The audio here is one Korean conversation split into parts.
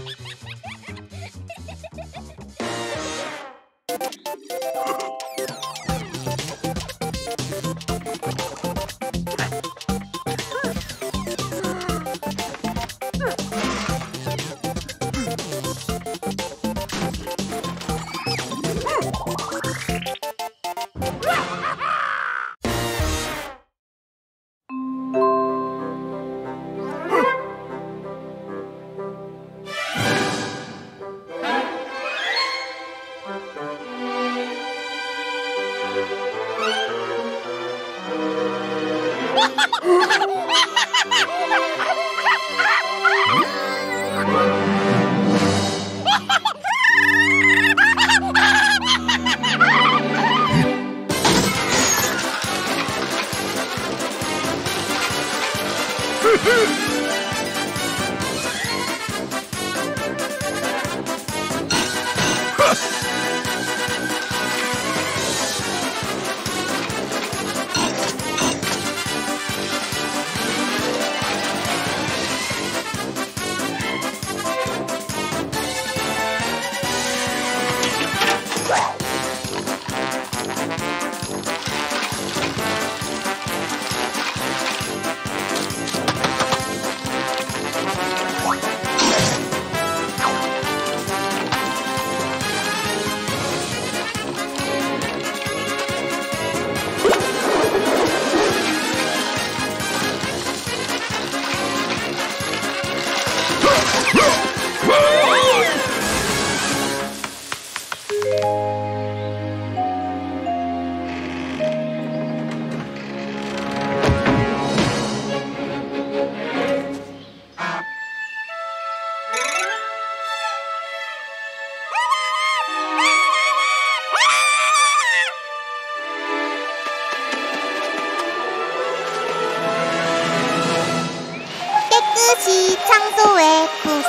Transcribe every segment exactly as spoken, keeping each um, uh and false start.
깨끗이 청소해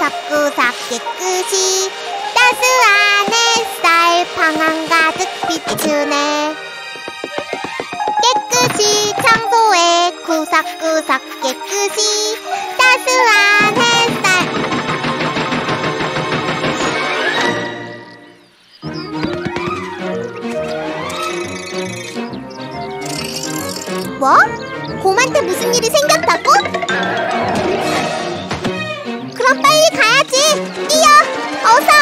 구석구석 깨끗이 따스한 햇살 방안 가득 비추네. 깨끗이 청소해 구석구석 깨끗이 따스한 햇살. 뭐? 곰한테 무슨 일이 생겼다고? 그럼 빨리 가야지. 뛰어! 어서!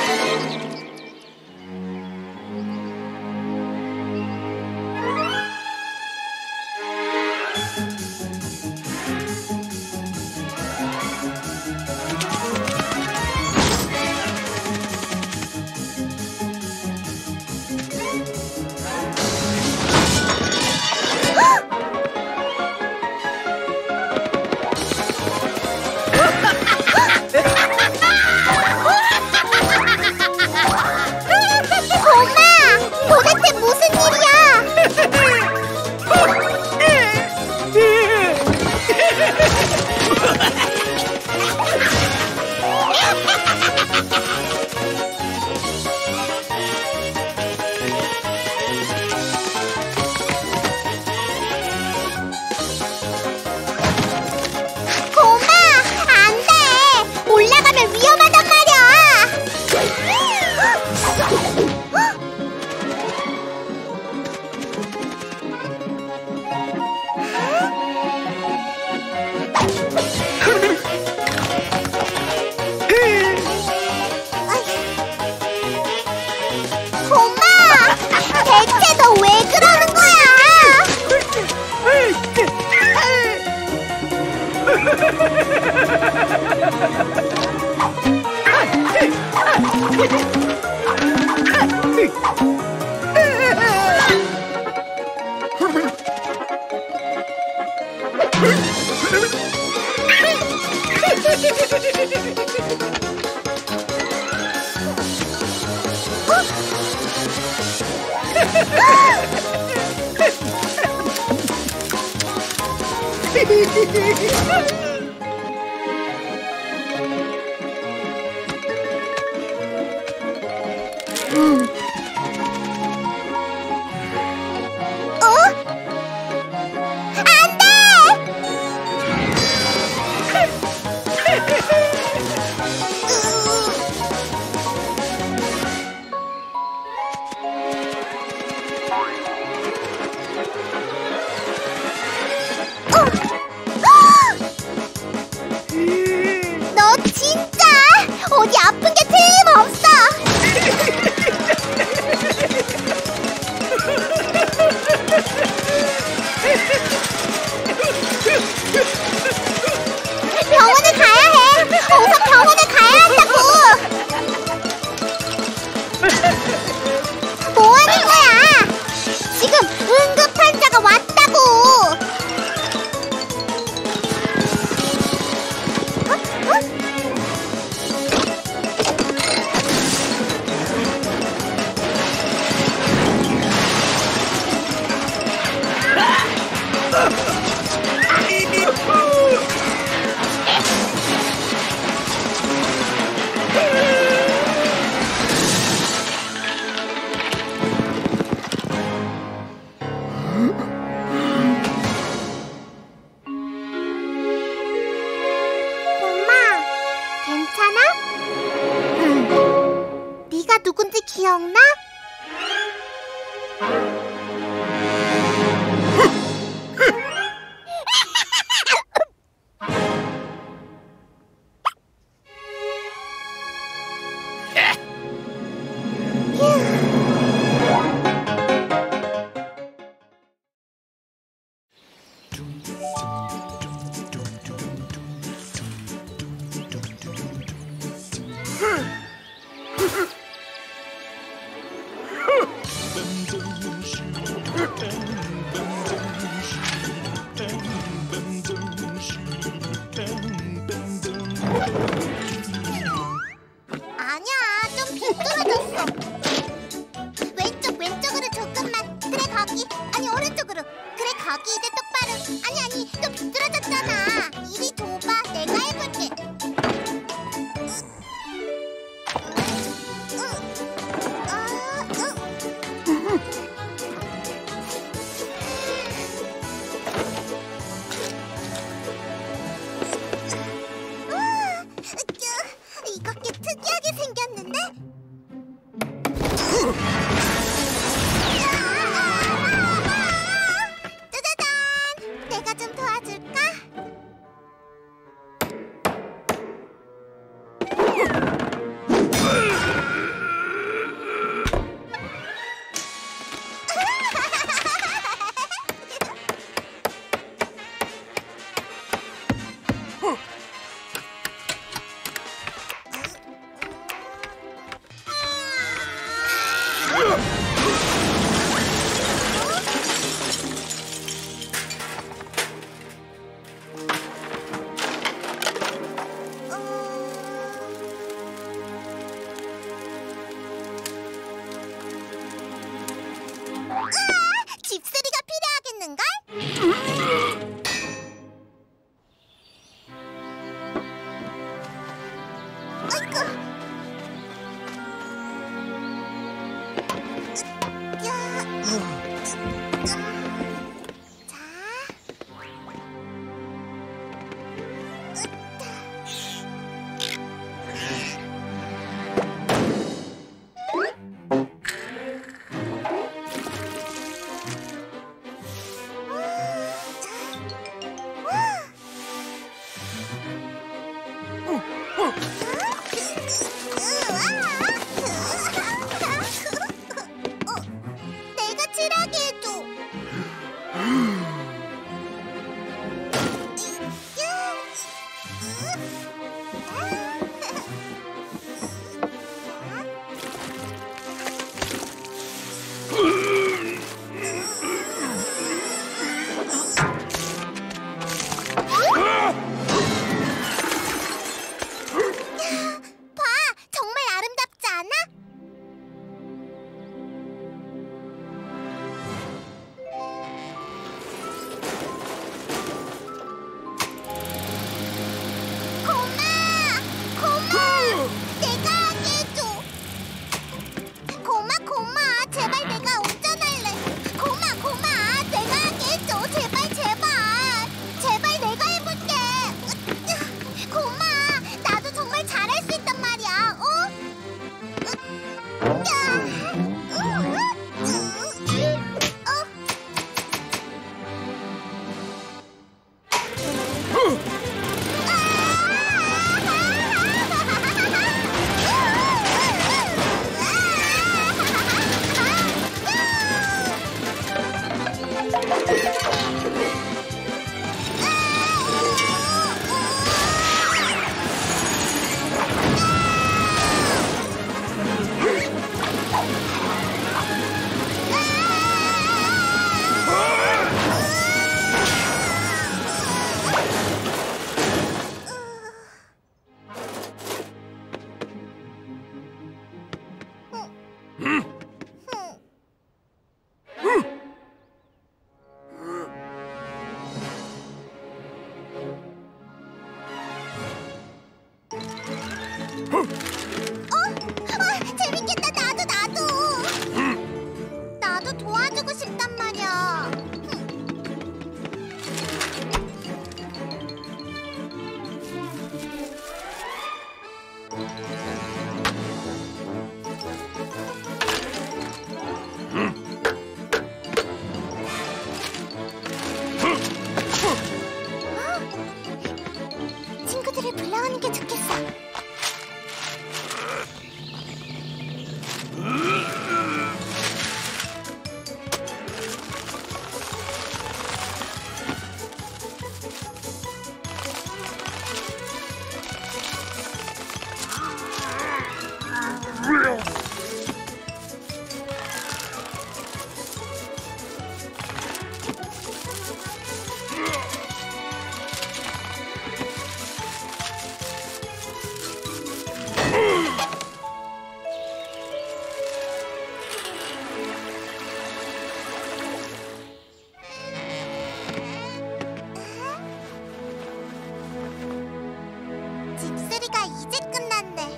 음. 어? 안 돼! 으 괜찮아? 응. 네가 누군지 기억나? 아니야, 좀 빗뚤어졌어. 왼쪽, 왼쪽으로 조금만. 그래, 거기. 아니, 오른쪽으로. 그래, 거기 이제 똑바로. 아니, 아니, 좀 빗뚤어졌잖아. 이리 줘봐, 내가 해볼게. 이거 꽤 특이하게 생겼는데? 짜자잔! 내가 좀 도와줄까? 집수리가 필요하겠는걸? 아이고. 자. 내가 칠하게 해줘. 봐, 정말 아름답지 않아? 고마! 고마! 내가 하게 해줘. 고마, 고마. 제발 내가 운전할래. 고마, 고마. 내가 하게 해줘. 제발, 제발. 제발 내가 해볼게. 고마. 나도 정말 잘할 수 있단 말이야. 어? 친구들을 불러오는 게 좋겠어. 집수리가 이제 끝났네.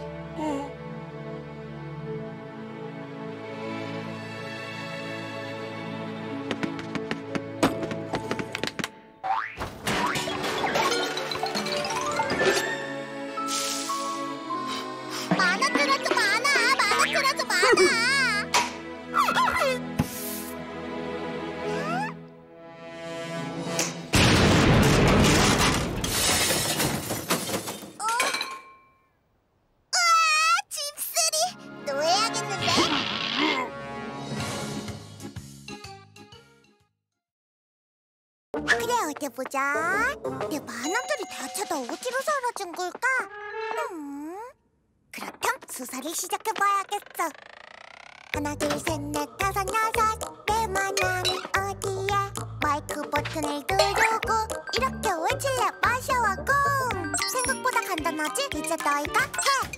만화 틀어줘, 만화! 만화 틀어줘, 만화! 그래, 어디 보자. 내 만화들이 대체 다 어디로 사라진 걸까? 음, 그렇다면 수사를 시작해봐야겠어. 하나, 둘, 셋, 넷, 다섯, 여섯. 내 만화는 어디에? 마이크 버튼을 누르고 이렇게 외칠래. 마셔와 공. 생각보다 간단하지? 이제 너희가 해.